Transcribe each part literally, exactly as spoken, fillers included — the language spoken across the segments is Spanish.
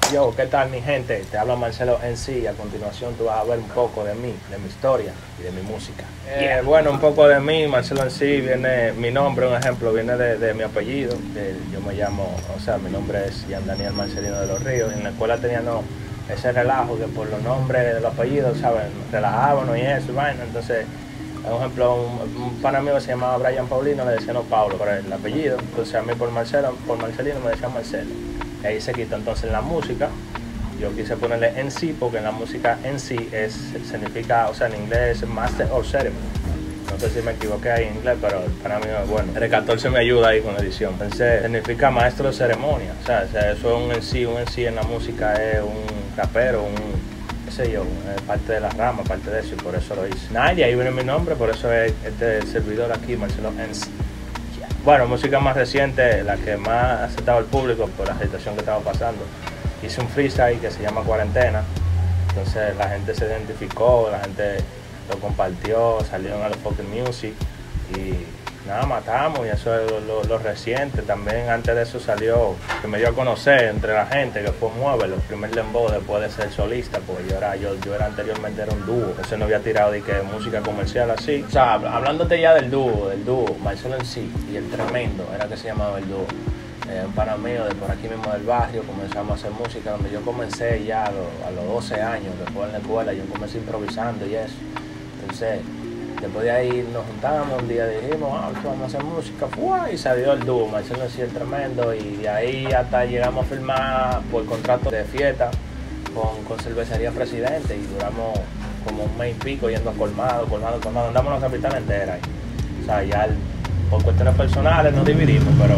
Yo, ¿qué tal mi gente? Te habla Marcelo en sí. A continuación tú vas a ver un poco de mí, de mi historia y de mi música. Eh, bueno, un poco de mí, Marcelo en sí, viene mi nombre, un ejemplo, viene de, de mi apellido. De, yo me llamo, o sea, mi nombre es Jean Daniel Marcelino de los Ríos. En la escuela tenía no, ese relajo que por los nombres de los apellidos, ¿saben? Relajábamos y eso, y vaina. Entonces, por ejemplo, un, un pana mío que se llamaba Brian Paulino, le decían no Paulo por el apellido. Entonces a mí por Marcelo, por Marcelino me decían Marcelo. Y ahí se quitó. Entonces en la música, yo quise ponerle en sí, porque en la música en sí es, significa, o sea, en inglés es Master of Ceremony. No sé si me equivoqué ahí en inglés, pero para mí es bueno. El catorce me ayuda ahí con la edición. Entonces significa maestro de ceremonia. O sea, o sea eso es un en sí, un en sí en la música es un rapero, un sé yo, es parte de la rama, parte de eso, y por eso lo hice. Nada, y ahí viene mi nombre, por eso es este servidor aquí, Marcelo en sí. Yeah. Bueno, música más reciente, la que más ha aceptado el público por la situación que estaba pasando. Hice un freestyle que se llama Cuarentena, entonces la gente se identificó, la gente lo compartió, salieron a los fucking music y nada, matamos, y eso es lo, lo, lo reciente. También antes de eso salió, que me dio a conocer entre la gente, que fue Muévelo, el primer dembow después de ser solista, porque yo era, yo, yo era anteriormente era un dúo, ese no había tirado de que música comercial así. O sea, hablándote ya del dúo, del dúo, Marcelo en sí y el Tremendo, era que se llamaba el dúo. Eh, un pana mío de por aquí mismo del barrio, comenzamos a hacer música, donde yo comencé ya a, lo, a los doce años, después en la escuela, yo comencé improvisando y eso. Entonces, después de ahí nos juntábamos un día, dijimos, ah, vamos a hacer música, ¡fua! Y salió el dúo, Marcelo en sí el Tremendo, y de ahí hasta llegamos a firmar por contrato de fiesta con, con Cervecería Presidente, y duramos como un mes y pico yendo a colmado, colmado, colmado, andamos en la capital entera ahí. O sea, ya el, por cuestiones personales nos dividimos, pero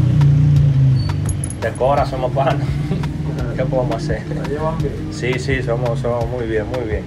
de cora somos panas. ¿Qué podemos hacer? ¿La llevan bien? Sí, sí, somos, somos muy bien, muy bien.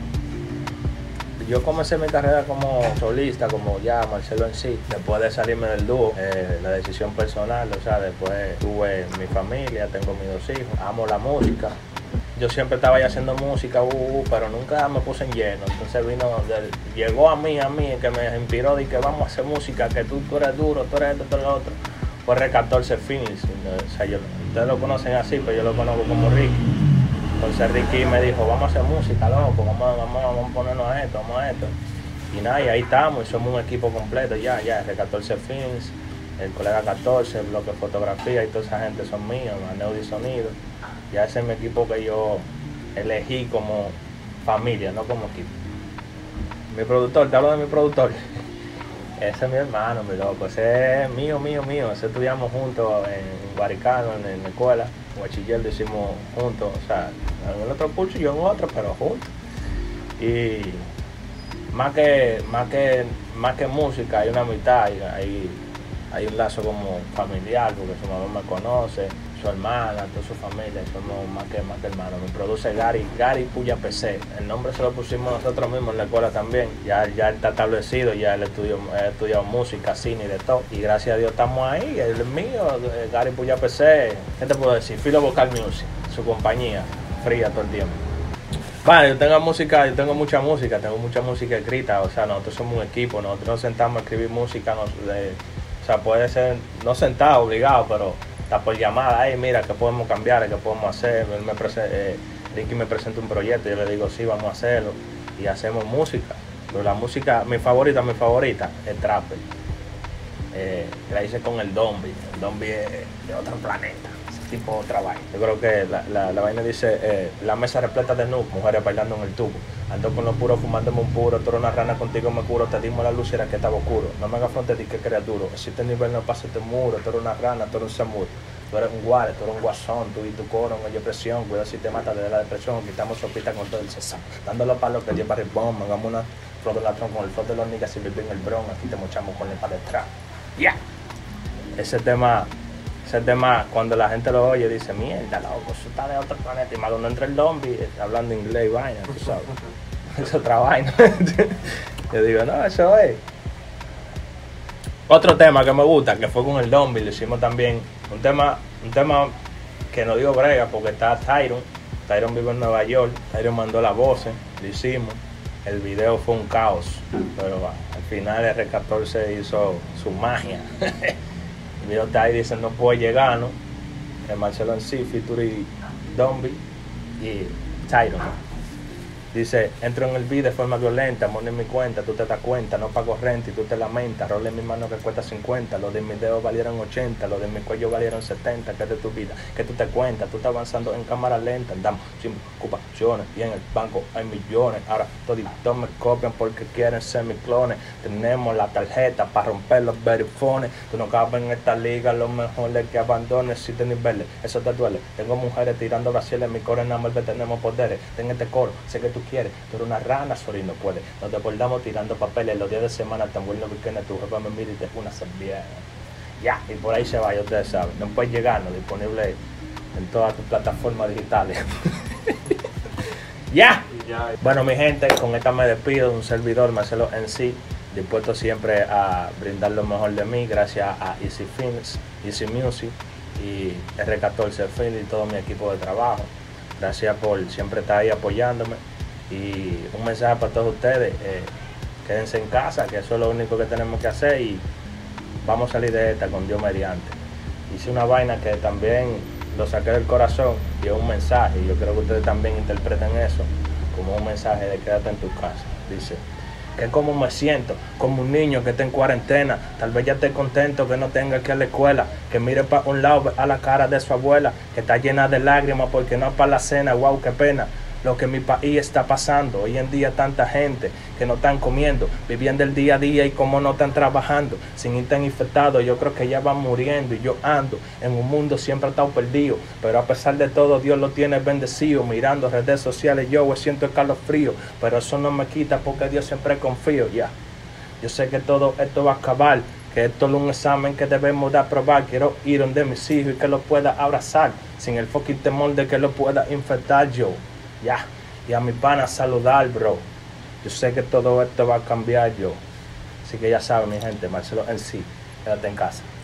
Yo comencé mi carrera como solista, como ya Marcelo en sí, después de salirme del dúo, eh, la decisión personal, o sea, después tuve mi familia, tengo mis dos hijos, amo la música. Yo siempre estaba ya haciendo música, uh, uh, pero nunca me puse en lleno. Entonces vino, de, llegó a mí, a mí, que me inspiró de que vamos a hacer música, que tú, tú eres duro, tú eres esto, tú eres lo otro. Fue R catorce Films, o sea, yo, ustedes lo conocen así, pero yo lo conozco como Ricky. Entonces Ricky me dijo, vamos a hacer música, loco, vamos, vamos, vamos a ponernos a esto, vamos a esto. Y nada, y ahí estamos, y somos un equipo completo ya, ya, R catorce Films, el colega catorce, el bloque de fotografía, y toda esa gente son míos, Maneo y Sonido. Ya ese es mi equipo que yo elegí como familia, no como equipo. Mi productor, te hablo de mi productor. Ese es mi hermano, mi loco, ese es mío, mío, mío. Ese estudiamos juntos en Guaricano, en, en la escuela. Bachiller lo hicimos juntos, o sea, en el otro curso y yo en otro, pero juntos. Y más que, más que, más que música, hay una amistad, hay, hay un lazo como familiar, porque su mamá me conoce, su hermana, toda su familia, somos más que, más que hermanos. Me produce Gary, Gary Puya P C. El nombre se lo pusimos nosotros mismos en la escuela también. Ya, ya él está establecido, ya él estudió, ha estudiado música, cine y de todo. Y gracias a Dios estamos ahí. El mío, Gary Puya P C, ¿qué te puedo decir? Filo Vocal Music, su compañía, fría todo el tiempo. Bueno, yo tengo música, yo tengo mucha música, tengo mucha música escrita, o sea, nosotros somos un equipo, nosotros nos sentamos a escribir música, nos, de, o sea, puede ser, no sentado, obligado, pero está por llamada, hey, mira, ¿qué podemos cambiar? ¿Qué podemos hacer? Él me eh, Ricky me presenta un proyecto, yo le digo, sí, vamos a hacerlo, y hacemos música. Pero la música, mi favorita, mi favorita, es Trapper. Eh, la hice con el Dombi, el Dombi es de otro planeta, ese tipo de otra vaina. Yo creo que la, la, la vaina dice, eh, la mesa repleta de noob, mujeres bailando en el tubo. Ando con los puros fumándome un puro, tú eres una rana, contigo me curo, te dimos la luz y era que estaba oscuro. No me hagas fronte, di que creas duro. Existe nivel, no pases este muro, tú eres una rana, tú eres un samur. Tú eres un guare, tú eres un guasón, tú y tu coro en oye presión, cuidado si te mata desde la depresión, quitamos sopita con todo el cesar. Dándolo para lo que lleva ribón, hagamos una flor de latrón con el flor de los niggas y vivir en el bron, aquí te mochamos con el para detrás. Ya. Yeah. Ese tema, ese tema, cuando la gente lo oye, dice, mierda, loco, eso está de otro planeta. Y más cuando entra el zombie, hablando inglés y vaina, tú sabes. Es otra vaina. Yo digo, no, eso es. Otro tema que me gusta, que fue con el Dombi, lo hicimos también. Un tema, un tema que no dio brega porque está Tyron. Tyron vive en Nueva York. Tyron mandó las voces, lo hicimos. El video fue un caos, pero al final R catorce hizo su magia. El video está ahí, dice, no puede llegar, ¿no? El Marcelo en sí, featuring Dombi y Tyron. Dice, entro en el beat de forma violenta, money en mi cuenta, tú te das cuenta, no pago renta y tú te lamentas, role en mi mano que cuesta cincuenta, los de mis dedos valieron ochenta, los de mi cuello valieron setenta, que es de tu vida, que tú te cuentas, tú estás avanzando en cámara lenta, andamos sin ocupaciones y en el banco hay millones, ahora toditos me copian porque quieren ser mis clones, tenemos la tarjeta para romper los verifones, tú no cabes en esta liga, lo mejor es que abandones si te niveles, eso te duele, tengo mujeres tirando brasiles, mi coro en amor tenemos poderes, ten este coro, sé que tú quieres, tú eres una rana, sorry, no puedes. Nos desbordamos tirando papeles los días de semana, tan bueno weekend, tu jefa me mira y te una servilleta. Ya, y por ahí se va, ya ustedes saben. No puedes llegarnos, disponible en todas tus plataformas digitales. Ya. Bueno, mi gente, con esta me despido. Un servidor, Marcelo en sí, dispuesto siempre a brindar lo mejor de mí, gracias a Easy Films, Easy Music y R catorce Film y todo mi equipo de trabajo. Gracias por siempre estar ahí apoyándome. Y un mensaje para todos ustedes, eh, quédense en casa, que eso es lo único que tenemos que hacer y vamos a salir de esta con Dios mediante. Hice una vaina que también lo saqué del corazón y es un mensaje, y yo creo que ustedes también interpreten eso como un mensaje de quédate en tu casa. Dice, que como me siento, como un niño que está en cuarentena, tal vez ya esté contento que no tenga que ir a la escuela, que mire para un lado a la cara de su abuela, que está llena de lágrimas porque no es para la cena, wow, qué pena. Lo que en mi país está pasando, hoy en día tanta gente que no están comiendo, viviendo el día a día y como no están trabajando, sin estar infectados, yo creo que ya van muriendo y yo ando en un mundo siempre he estado perdido, pero a pesar de todo Dios lo tiene bendecido, mirando redes sociales yo me siento escalofrío, pero eso no me quita porque Dios siempre confío, ya, yeah. Yo sé que todo esto va a acabar, que esto es un examen que debemos de aprobar, quiero ir donde mis hijos y que los pueda abrazar, sin el fucking temor de que lo pueda infectar yo. Ya, y a mi pana saludar, bro. Yo sé que todo esto va a cambiar yo. Así que ya saben, mi gente, Marcelo en sí. Quédate en casa.